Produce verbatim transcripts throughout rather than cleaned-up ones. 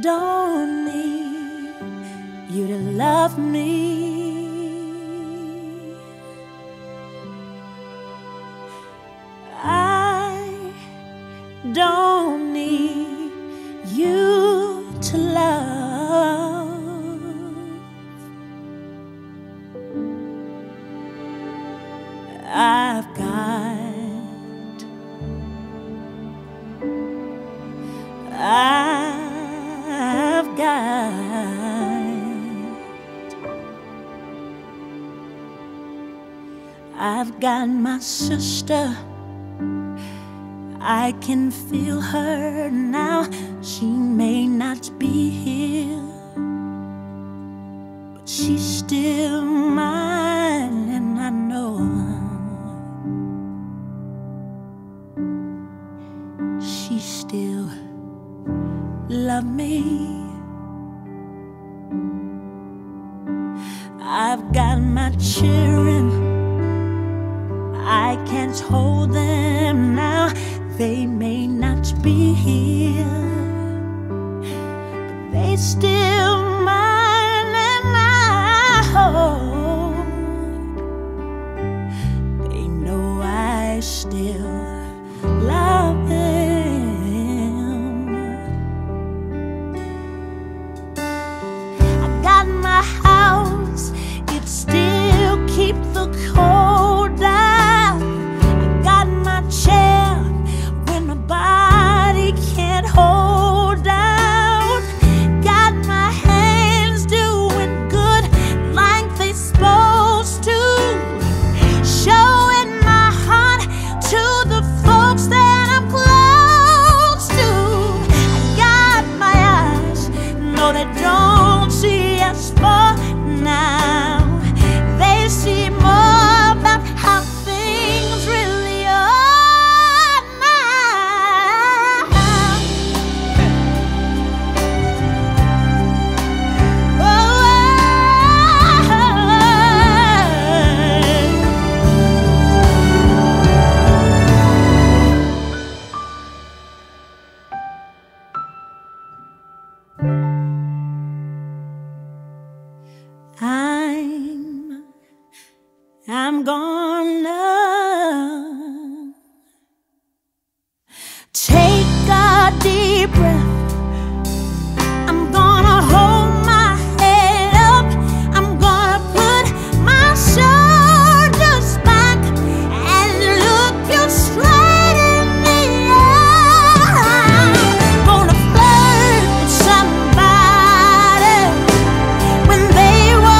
don't need you to love me. I don't need you to love. I've got, I've got, I've got my sister. I can feel her now. She may not be here, but she's still mine, and I know she still loves me. I've got my children. I can't hold them now. They may not be here, but they still mine, and I hope they know I still love them. I got my house, it still keeps the cold down. I got my chair can't hold out. Got my hands doing good like they supposed to, showing my heart to the folks that I'm close to. I got my eyes, no they don't see us for now. They see more about how things really are. I'm, I'm gonna take a deep breath. I'm gonna hold my head up. I'm gonna put my shoulders back and look you straight in the eye. I'm gonna flirt with somebody when they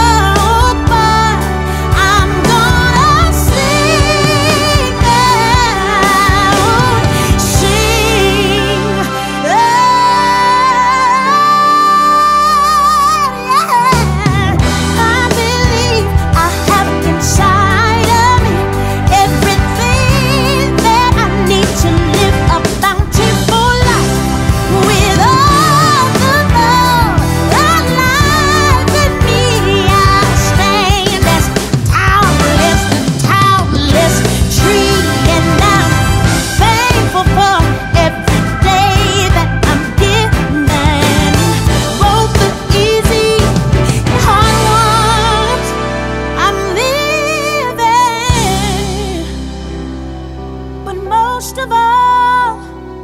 most of all,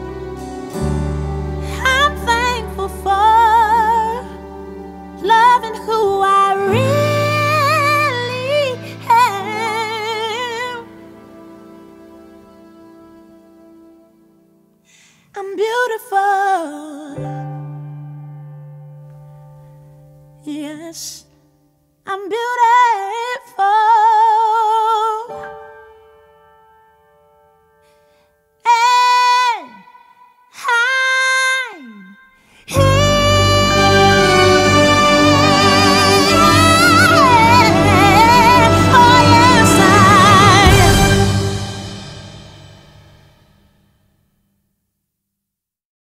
I'm thankful for loving who I really am. I'm beautiful. Yes, I'm beautiful.